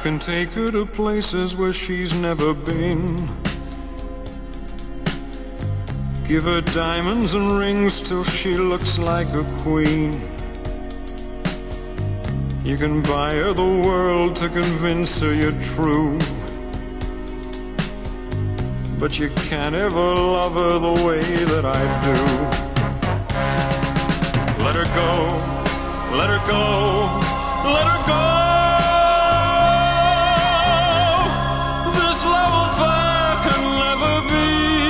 can take her to places where she's never been. Give her diamonds and rings till she looks like a queen. You can buy her the world to convince her you're true, but you can't ever love her the way that I do. Let her go, let her go, let her go. This love affair can never be.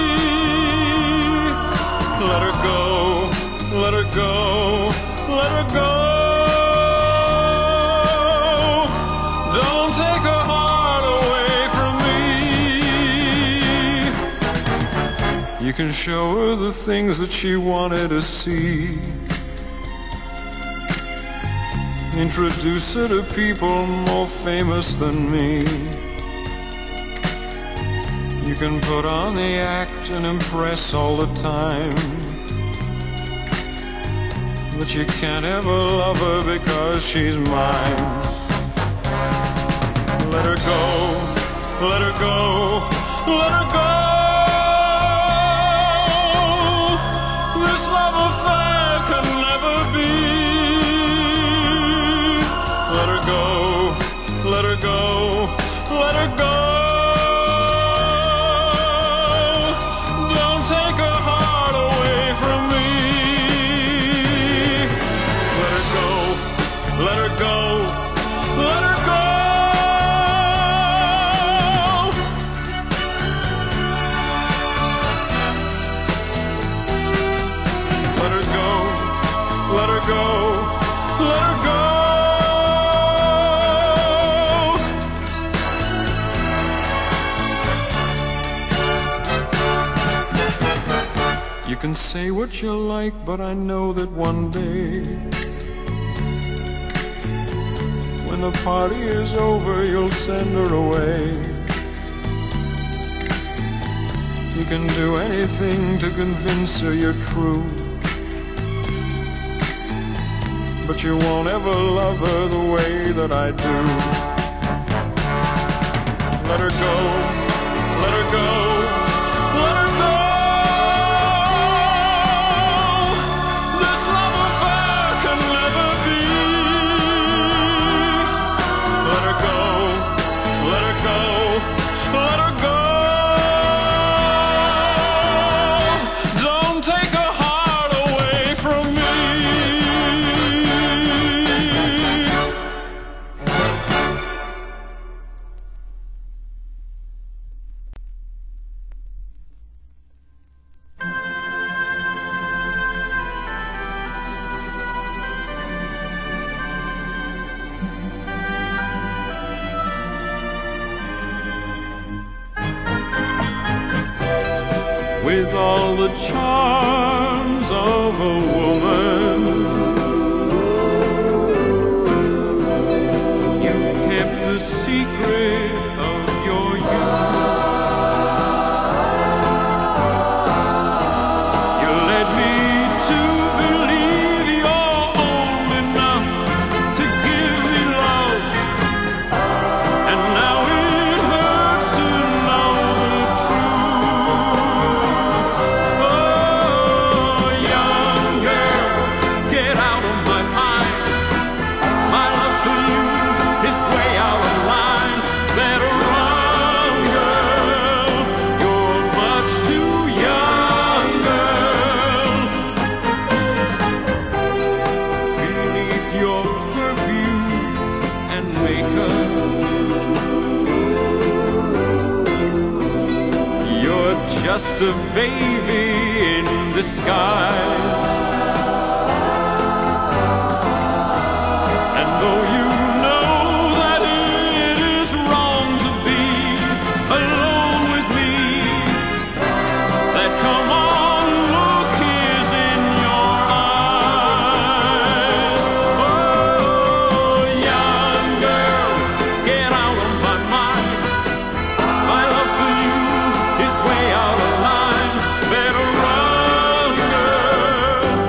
Let her go, let her go, let her go. Don't take her heart away from me. You can show her the things that she wanted to see. Introduce her to people more famous than me. You can put on the act and impress all the time, but you can't ever love her because she's mine. Let her go, let her go, let her go. This love affair can never be. Let her go, let her go, let her go. Don't take her heart away from me. Let her go, let her go, let her go. Let her go, let her go, let her go. You can say what you like, but I know that one day, when the party is over, you'll send her away. You can do anything to convince her you're true, but you won't ever love her the way that I do. Let her go, let her go, let her go. This love affair can never be. Let her go, let her go, let her go. Don't take her heart away from me. With all the charms of a woman, you've kept the secret of your youth. You led me to believe you're old enough to give me love, and now it hurts to know the truth. Just a baby in disguise, and though you know that it is wrong to be alone with me, that come on look is in your eyes. Oh, young girl, get out of my mind. My love for you is way out of line. Better run, girl.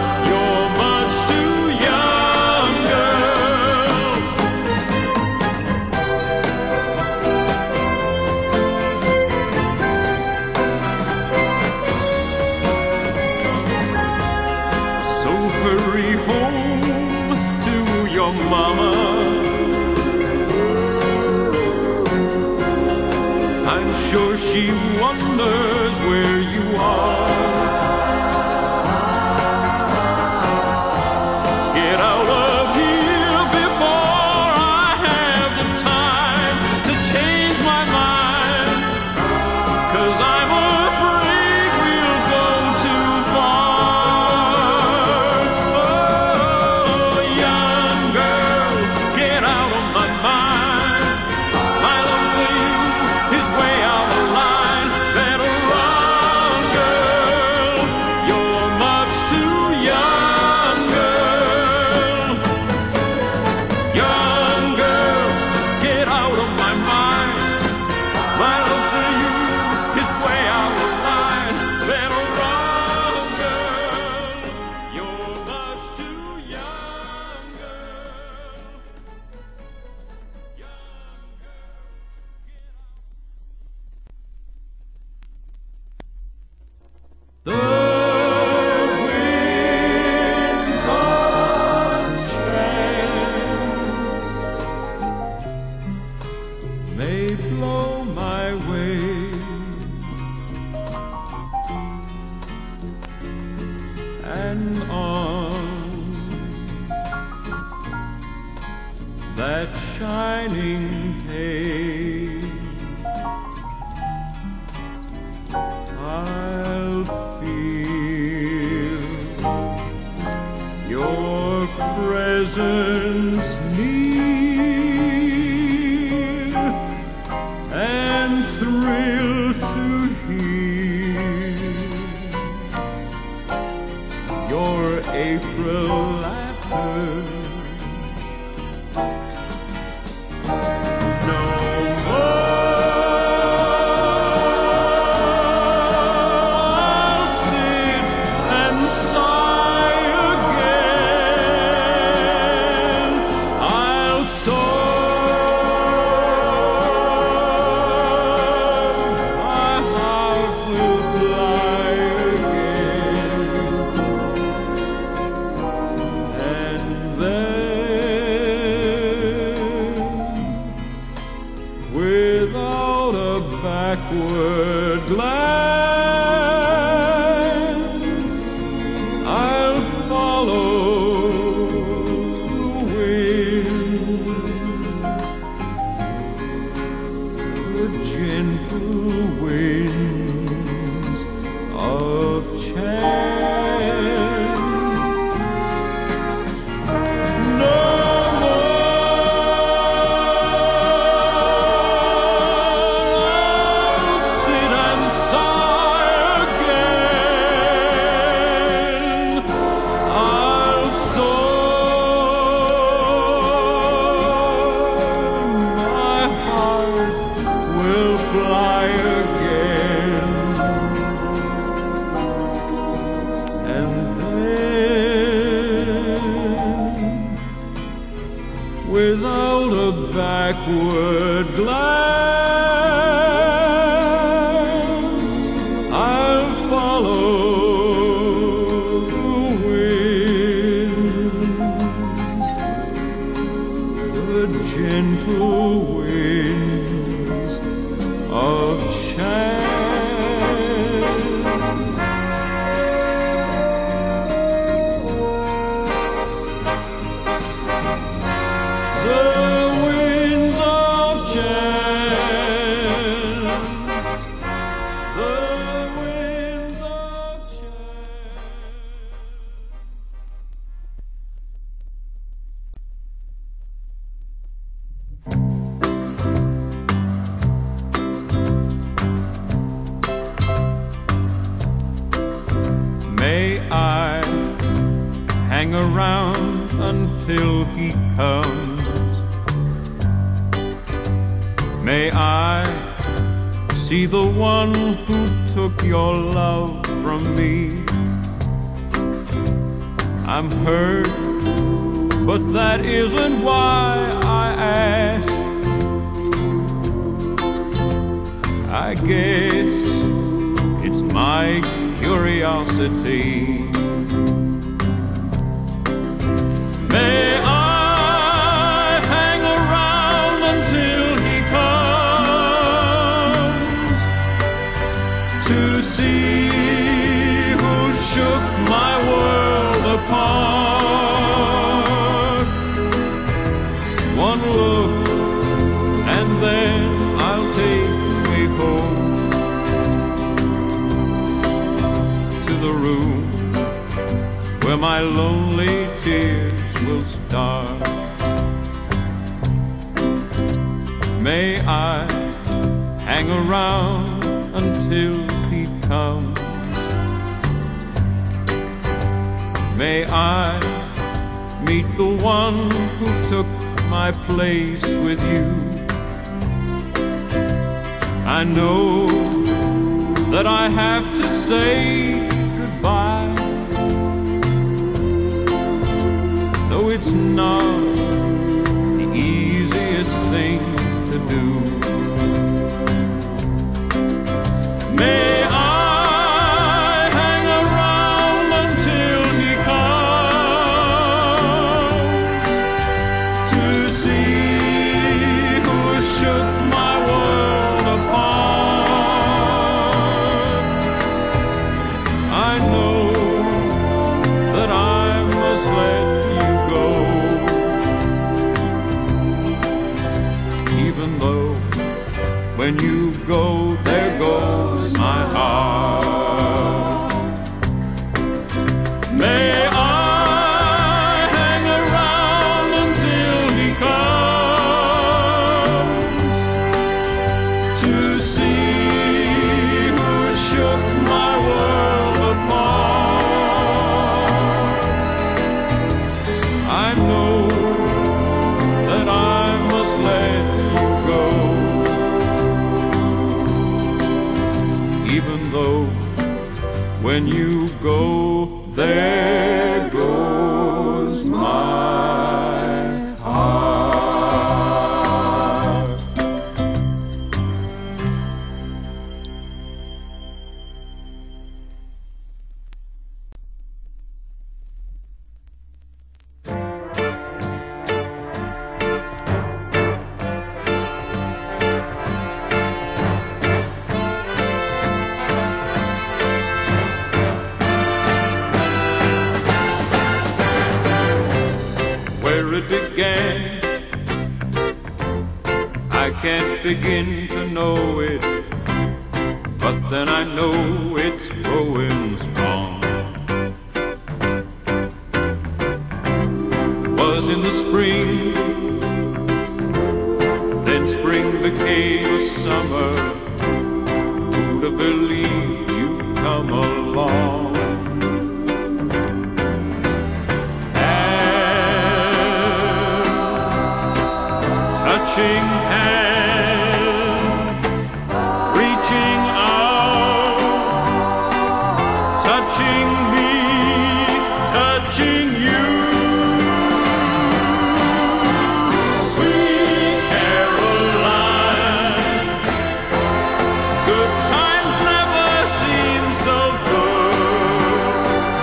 hurry home to your mama. I'm sure she wonders where you are. Get out of here before I have the time to change my mind, 'cause I'm afraid we'll go too far. Oh, young girl, get out of my mind. My love for you is way out of line. Better run, girl, you're much too young, girl. Young girl, get out of my mind. My love for you is way out of line. Better run, girl, you're much too young, girl. The winds of change may blow my way, and on that shining day I'll feel your presence near, and thrill to hear your April laughter. No more sit and sigh again. I'll soar, my heart will fly again. And then, without a backward glance, I'll follow the wind, the gentle winds of change. No more sit and sigh again. I'll soar, my heart will fly again. And then, without a backward glance, I'll follow the winds, the gentle winds of change. The winds of change, the winds of change. May I hang around until he comes? May I see the one who took your love from me? I'm hurt, but that isn't why I ask. I guess it's my curiosity. May I hang around until he comes to see who shook my world apart. One look and then I'll take me home to the room where my lonely tears will start. May I hang around until he comes? May I meet the one who took my place with you? I know that I have to say goodbye, though it's not the easiest thing to do. May I hang around until he comes to see who shook my world apart. I know that I must let you go, even though when you go, there goes my heart. May I hang around until he comes to see who shook my world apart. I know that I must let you go, even though when you go, there goes my heart. Where it began, I can't begin to know it, but then I know it's growing strong. Was in the spring, then spring became a summer. Who'd have believed you'd come along? Touching hand, reaching out, touching me, touching you. Sweet Caroline, good times never seem so good.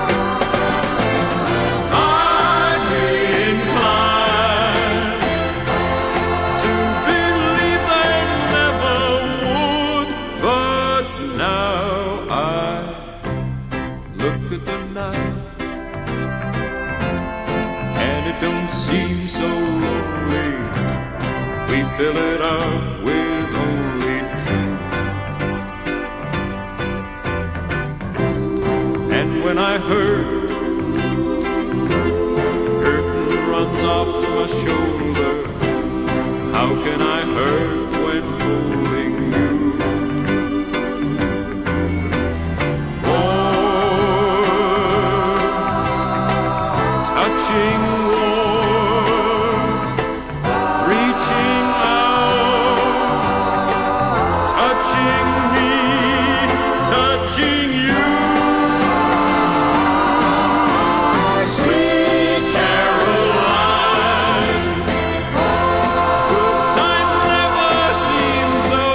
I'd be inclined to believe they never would, but now I look at the night and it don't seem so lonely. We fill it up with only two, and when I heard curtain runs off my shoulder, how can I hurt when holding you? Warm, touching, warm, reaching out, touching me, touching you. Sweet Caroline, good times never seem so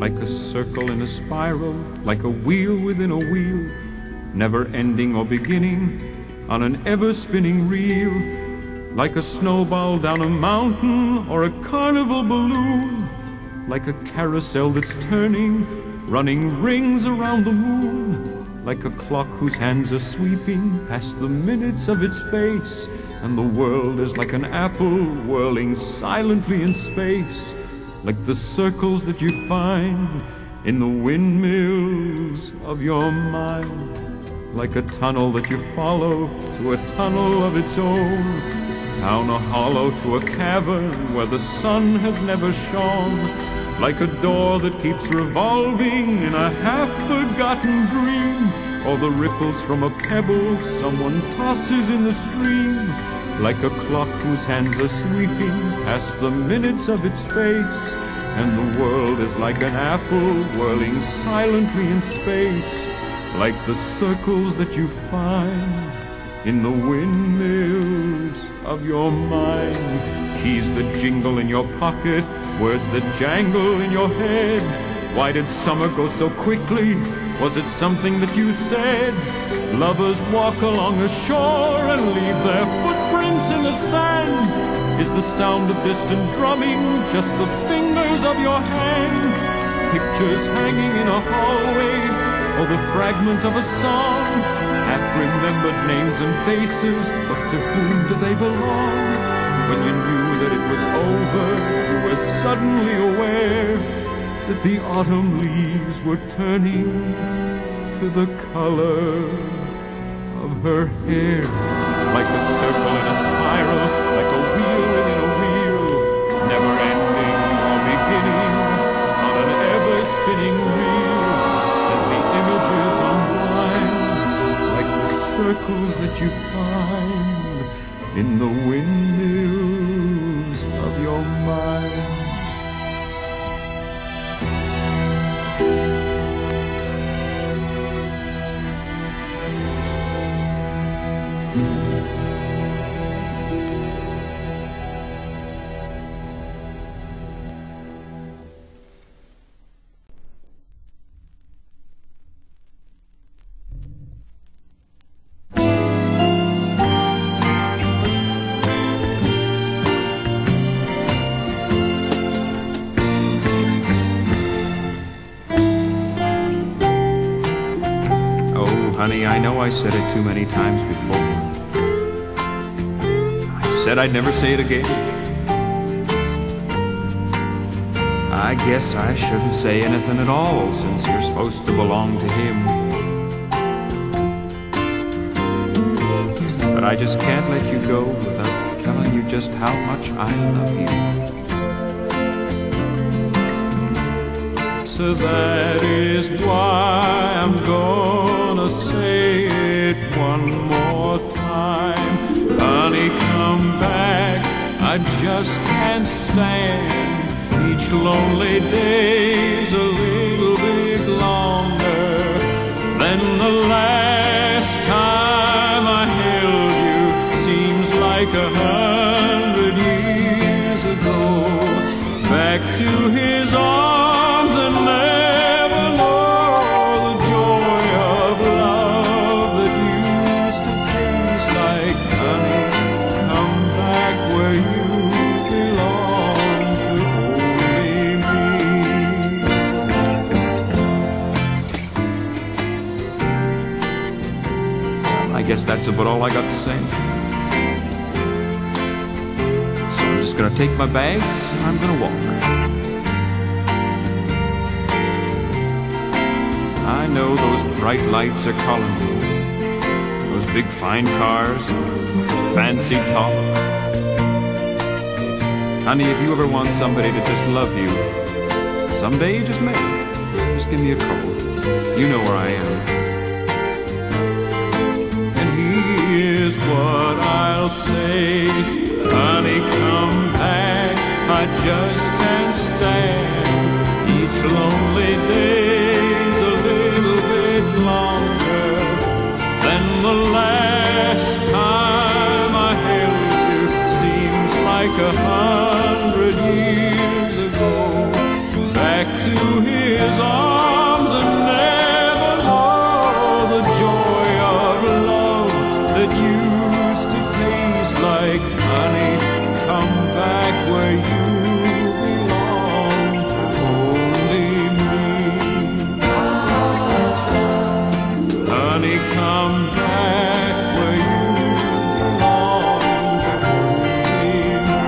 like a circle in a spiral, like a wheel within a wheel, never ending or beginning on an ever-spinning reel, like a snowball down a mountain or a carnival balloon, like a carousel that's turning, running rings around the moon, like a clock whose hands are sweeping past the minutes of its face, and the world is like an apple whirling silently in space, like the circles that you find in the windmills of your mind, like a tunnel that you follow to a tunnel of its own, down a hollow to a cavern where the sun has never shone, like a door that keeps revolving in a half-forgotten dream, or the ripples from a pebble someone tosses in the stream, like a clock whose hands are sweeping past the minutes of its face, and the world is like an apple whirling silently in space, like the circles that you find in the windmills of your mind. Keys that jingle in your pocket, words that jangle in your head. Why did summer go so quickly? Was it something that you said? Lovers walk along a shore and leave their footprints in the sand. Is the sound of distant drumming just the fingers of your hand? Pictures hanging in a hallway, or the fragment of a song? Half-remembered names and faces, but to whom do they belong? When you knew that it was over, you were suddenly aware that the autumn leaves were turning to the color of her hair, like a circle in a spiral, like a wheel within a wheel, never ending or beginning on an ever-spinning reel, as the images unwind, like the circles that you find in the windmills of your mind. Honey, I know I said it too many times before. I said I'd never say it again. I guess I shouldn't say anything at all, since you're supposed to belong to him. But I just can't let you go without telling you just how much I love you. So that is why I'm gonna say it one more time. Honey, come back, I just can't stand. Each lonely day's a little bit longer than the last time I held you. Seems like 100 years ago. Back to his arms and never know the joy of love that used to taste like honey. Come back where you belong, to only me. I guess that's about all I got to say. So I'm just gonna take my bags and I'm gonna walk. I know those bright lights are calling me, those big fine cars, fancy talk. Honey, if you ever want somebody to just love you, someday you just may. Just give me a call. You know where I am. And here's what I'll say. Honey, come back, I just can't stand each lonely day's a little bit longer than the last time I held you. Seems like 100 years ago. Back to here where you belong to only me. Honey, come back where you belong to only me.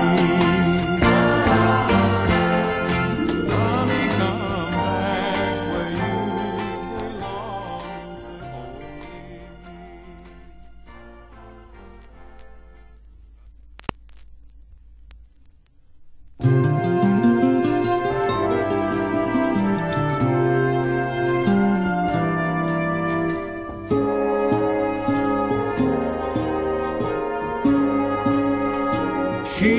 Honey, come back where you belong to only me. She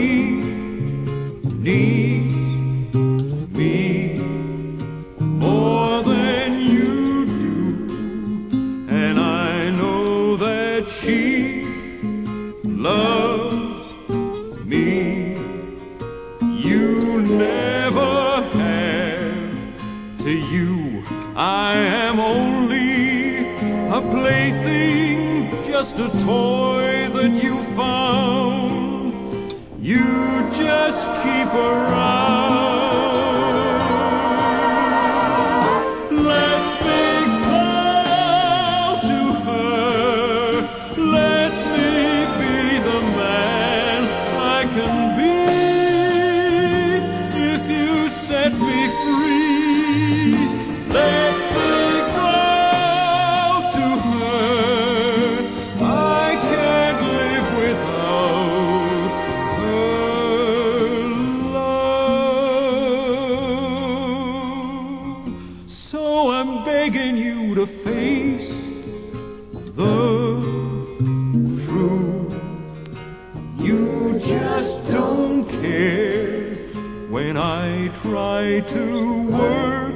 needs me more than you do, and I know that she loves me. You never have. To you, I am only a plaything, just a toy that you found. You just keep around. Let me call to her. Let me be the man I can be if you set me free. Let me go to her. I can't live without her love. So I'm begging you to face the truth. You just don't care when I try to work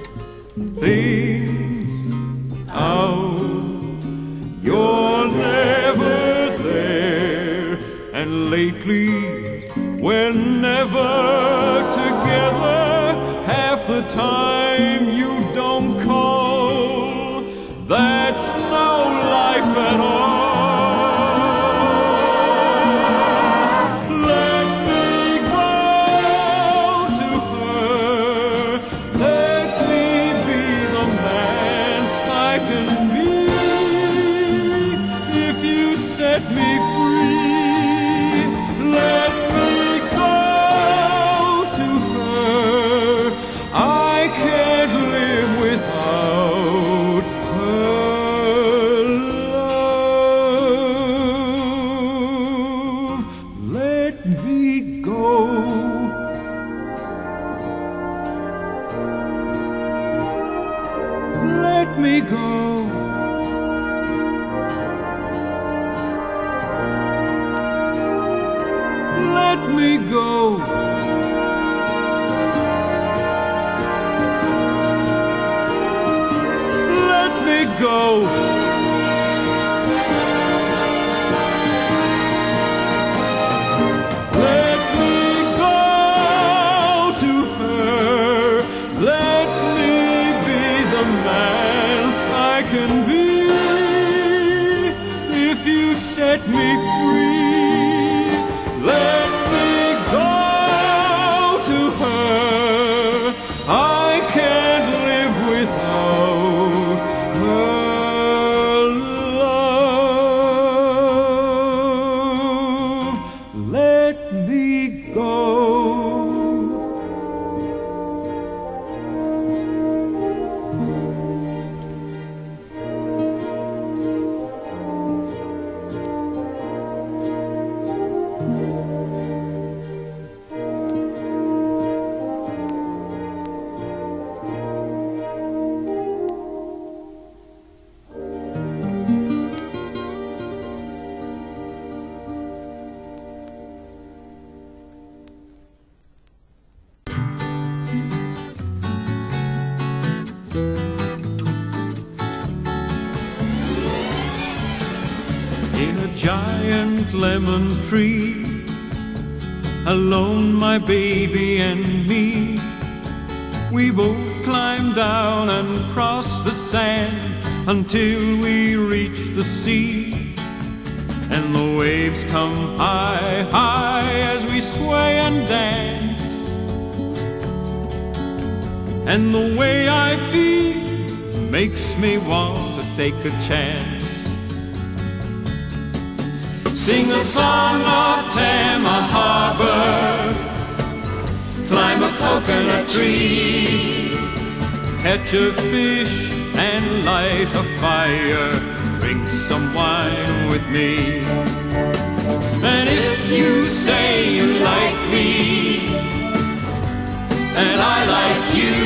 things out. You're never there, and lately we're never together. Half the time you don't call. That's no life at all. Let me go to her. Let me be the man I can be if you set me free. Let me go to her. I can't live without her love. Let me go. Let me go. Let me go. Let me go. Let me go to her. Let me be the man I can be if you set me free. Let me go to her. I can't live without her love. Let me go. In a giant lemon tree, alone my baby and me, we both climbed down and crossed the sand until we reached the sea. and the waves come high, high as we sway and dance. And the way I feel makes me want to take a chance. Sing a song of Tama Harbor, climb a coconut tree, catch a fish and light a fire, drink some wine with me. And if you say you like me, and I like you,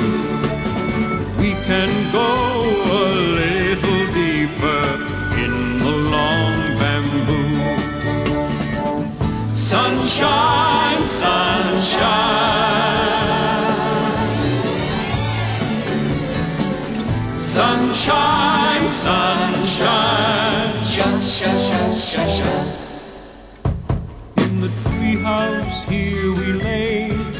we can go a little deeper in the long bamboo. Sunshine, sunshine, sunshine, sunshine, sunshine. In the treehouse here we lay,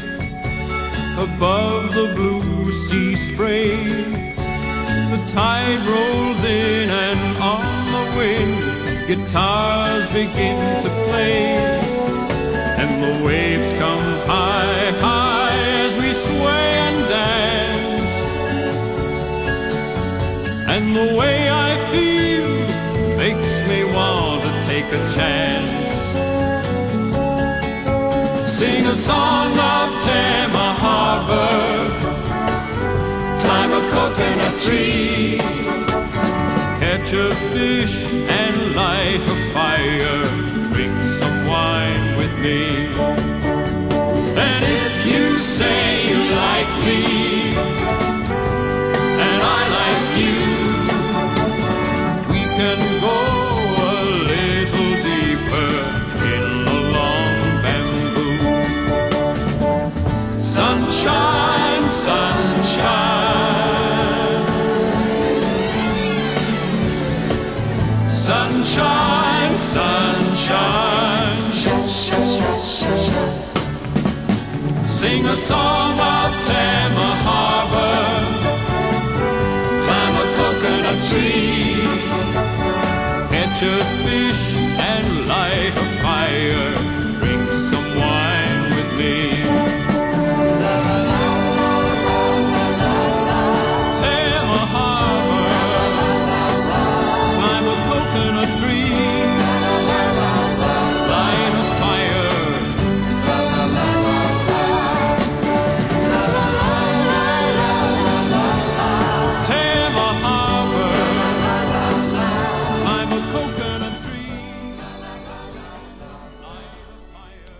above the blue sea spray. The tide rolls in and on the wind guitars begin to play. And the waves come high, high as we sway and dance. And the way I feel makes me want to take a chance. Sing a song of Tama Harbor, climb a coconut tree, catch a fish and light a fire, drink some wine with me. And if you say you like me, and I like you, we can go a little deeper in the long bamboo. Sunshine, sunshine, sunshine, sunshine, sing a song of Tama Harbor, climb a coconut tree, catch a fish and light a fire, drink some wine with me. Tama Harbor, climb a coconut tree, light a fire. Tama Harbor, climb a coconut tree, light a fire.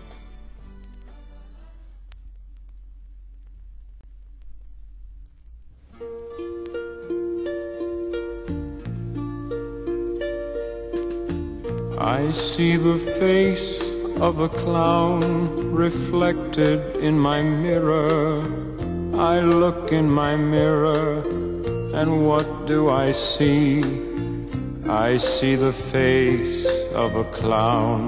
I see the face of a clown reflected in my mirror. I look in my mirror, and what do I see? I see the face of a clown.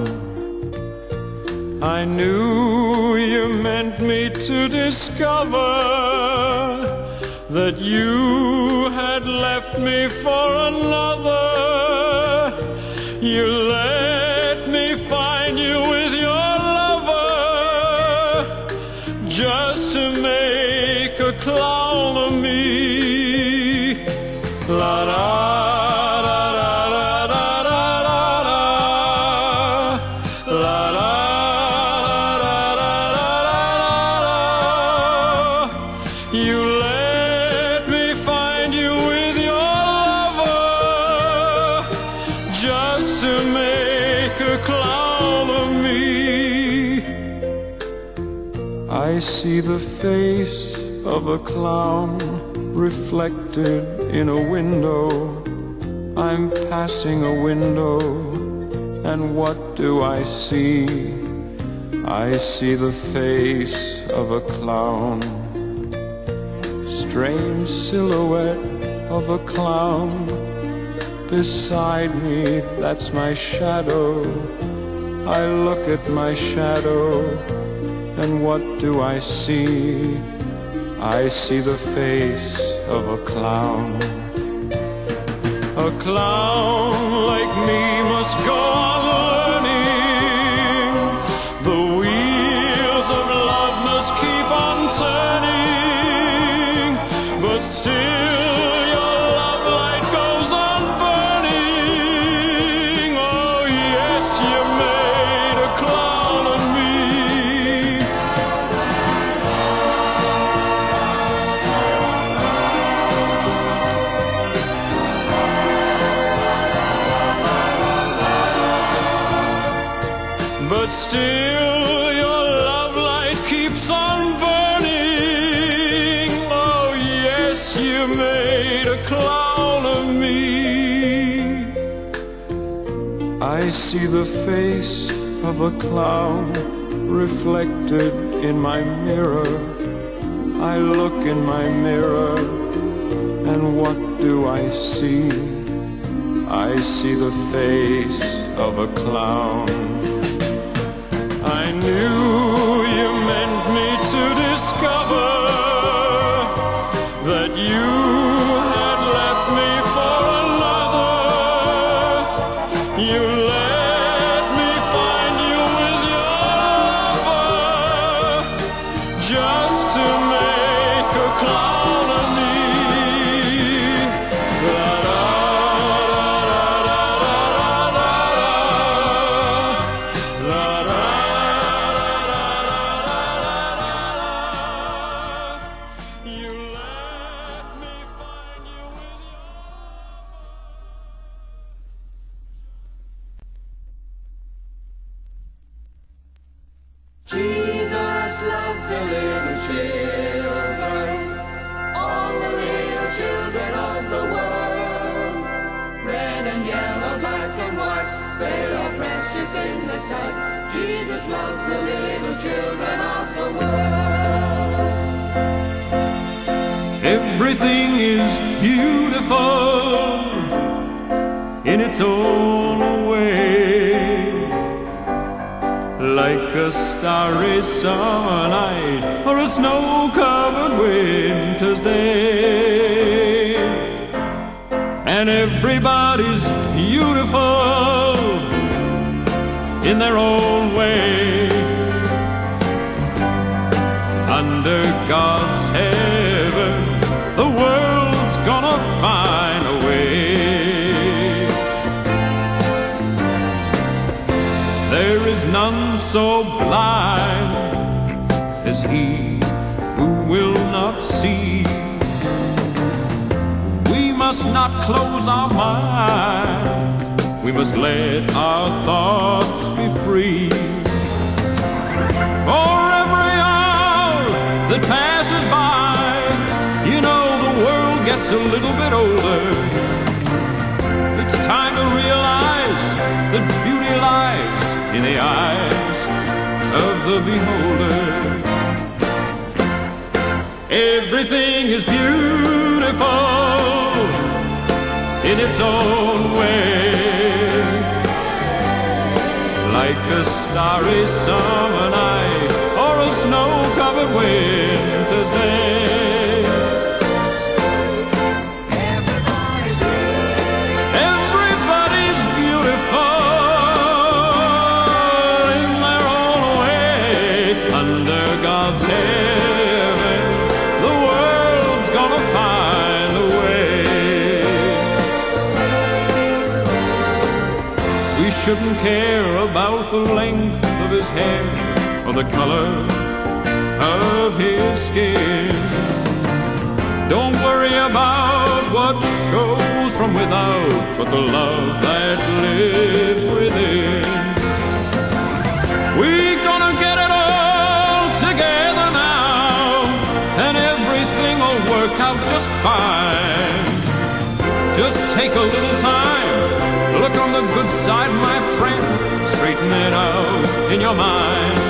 I knew you meant me to discover that you had left me for another. You let me find you with your lover, just to make a clown of me. La da da da da da da da, la da da da da da da. You let me find you with your lover, just to make a clown of me. I see the face of a clown reflected in a window. I'm passing a window, and what do I see? I see the face of a clown. Strange silhouette of a clown beside me, that's my shadow. I look at my shadow, and what do I see? I see the face of a clown. A clown like me must go on I see the face of a clown reflected in my mirror. I look in my mirror, and what do I see? I see the face of a clown. I knew you meant me to discover that you had left me for another. You let me find you with your lover, just to make a clown of me. Jesus loves the little children, all the little children of the world. Red and yellow, black and white, they are precious in His sight. Jesus loves the little children of the world. Everything is beautiful in its own way, like a starry summer night or a snow-covered winter's day. And everybody's beautiful in their own way. Under God's heaven, the world's gonna find a way. There is none so blind as he who will not see. We must not close our mind, we must let our thoughts be free. For every hour that passes by, you know the world gets a little bit older. It's time to realize that beauty lies in the eyes of the beholder. Everything is beautiful in its own way, like a starry summer night or a snow-covered winter's day. Everybody's beautiful in their own way. Under God's heaven, the world's gonna find a way. We shouldn't care about the length of his hair or the color of his skin. Don't worry about what shows from without, but the love that lives within. We're gonna get it all together now, and everything will work out just fine. Just take a little time, look on the good side, my friend, straighten it out in your mind.